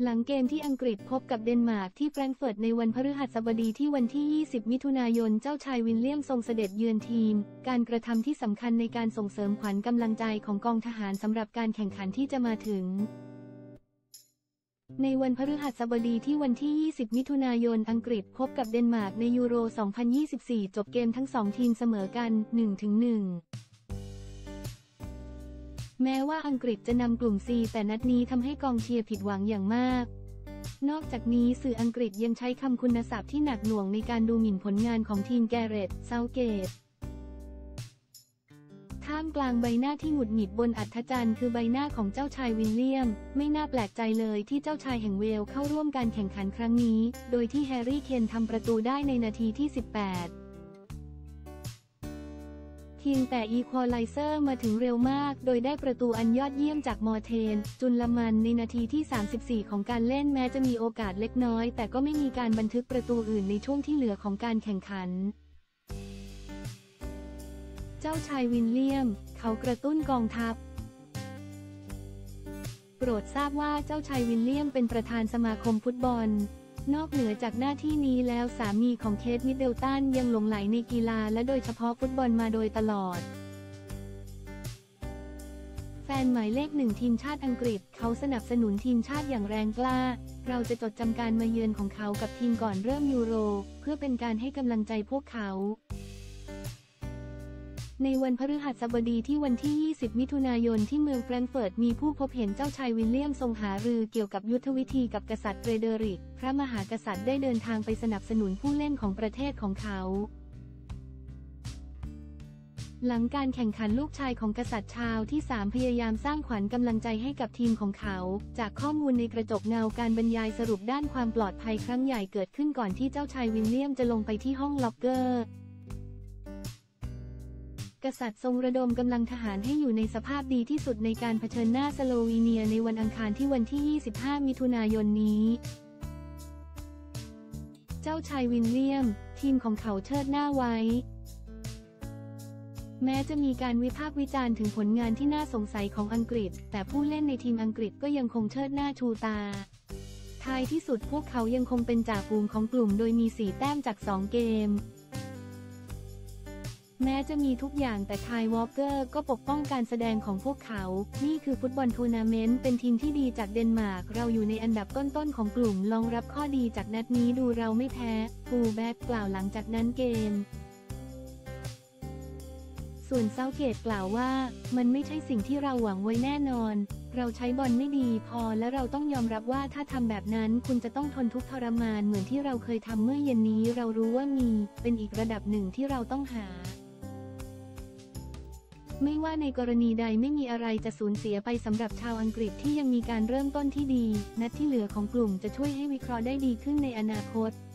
หลังเกมที่อังกฤษพบกับเดนมาร์กที่แฟรงก์เฟิร์ตในวันพฤหัสบดีที่วันที่ 20 มิถุนายนเจ้าชายวิลเลียมทรงเสด็จเยือนทีมการกระทำที่สำคัญในการส่งเสริมขวัญกำลังใจของกองทหารสำหรับการแข่งขันที่จะมาถึงในวันพฤหัสบดีที่วันที่ 20 มิถุนายนอังกฤษพบกับเดนมาร์กในยูโร 2024 จบเกมทั้ง2ทีมเสมอกัน 1-1 แม้ว่าอังกฤษจะนำกลุ่ม C แต่นัดนี้ทำให้กองเชียร์ผิดหวังอย่างมากนอกจากนี้สื่ออังกฤษยังใช้คำคุณศัพท์ที่หนักหน่วงในการดูหมิ่นผลงานของทีมแกเรต เซาท์เกตท่ามกลางใบหน้าที่หงุดหงิดบนอัฐจันทร์คือใบหน้าของเจ้าชายวิลเลียมไม่น่าแปลกใจเลยที่เจ้าชายแห่งเวลส์เข้าร่วมการแข่งขันครั้งนี้โดยที่แฮร์รี่เคนทำประตูได้ในนาทีที่ 18เพียงแต่อีควอไลเซอร์มาถึงเร็วมากโดยได้ประตูอันยอดเยี่ยมจากมอร์เทน จุลลมันในนาทีที่ 34 ของการเล่นแม้จะมีโอกาสเล็กน้อยแต่ก็ไม่มีการบันทึกประตูอื่นในช่วงที่เหลือของการแข่งขันเจ้าชายวิลเลียมเขากระตุ้นกองทัพโปรดทราบว่าเจ้าชายวิลเลียมเป็นประธานสมาคมฟุตบอลนอกเหนือจากหน้าที่นี้แล้วสามีของเคท มิดเดิลตันยังหลงใหลในกีฬาและโดยเฉพาะฟุตบอลมาโดยตลอดแฟนหมายเลข 1ทีมชาติอังกฤษเขาสนับสนุนทีมชาติอย่างแรงกล้าเราจะจดจำการมาเยือนของเขากับทีมก่อนเริ่มยูโรเพื่อเป็นการให้กำลังใจพวกเขาในวันพฤหัสบดีที่วันที่ 20 มิถุนายนที่เมืองแฟรงก์เฟิร์ตมีผู้พบเห็นเจ้าชายวิลเลียมทรงหารือเกี่ยวกับยุทธวิธีกับกษัตริย์เฟรเดริกพระมหากษัตริย์ได้เดินทางไปสนับสนุนผู้เล่นของประเทศของเขาหลังการแข่งขันลูกชายของกษัตริย์ชาวที่ 3พยายามสร้างขวัญกำลังใจให้กับทีมของเขาจากข้อมูลในกระจกเงาการบรรยายสรุปด้านความปลอดภัยครั้งใหญ่เกิดขึ้นก่อนที่เจ้าชายวิลเลียมจะลงไปที่ห้องล็อกเกอร์กษัตริย์ทรงระดมกำลังทหารให้อยู่ในสภาพดีที่สุดในการเผชิญหน้าสโลวีเนียในวันอังคารที่วันที่ 25 มิถุนายนนี้เจ้าชายวิลเลียมทีมของเขาเชิดหน้าไว้แม้จะมีการวิพากษ์วิจารณ์ถึงผลงานที่น่าสงสัยของอังกฤษแต่ผู้เล่นในทีมอังกฤษก็ยังคงเชิดหน้าชูตาท้ายที่สุดพวกเขายังคงเป็นจ่าฝูงของกลุ่มโดยมี4 แต้มจาก 2 เกมแม้จะมีทุกอย่างแต่คายวอลเกอร์ก็ปกป้องการแสดงของพวกเขานี่คือฟุตบอลทัวร์นาเมนต์เป็นทีมที่ดีจากเดนมาร์กเราอยู่ในอันดับต้นๆของกลุ่มลองรับข้อดีจากนัดนี้ดูเราไม่แพ้ฟูลแบ็กกล่าวหลังจากนั้นเกมส่วนเซาท์เกตกล่าวว่ามันไม่ใช่สิ่งที่เราหวังไว้แน่นอนเราใช้บอลไม่ดีพอและเราต้องยอมรับว่าถ้าทำแบบนั้นคุณจะต้องทนทุกข์ทรมานเหมือนที่เราเคยทำเมื่อเย็นนี้เรารู้ว่ามีเป็นอีกระดับหนึ่งที่เราต้องหาไม่ว่าในกรณีใดไม่มีอะไรจะสูญเสียไปสำหรับชาวอังกฤษที่ยังมีการเริ่มต้นที่ดีนัดที่เหลือของกลุ่มจะช่วยให้วิเคราะห์ได้ดีขึ้นในอนาคต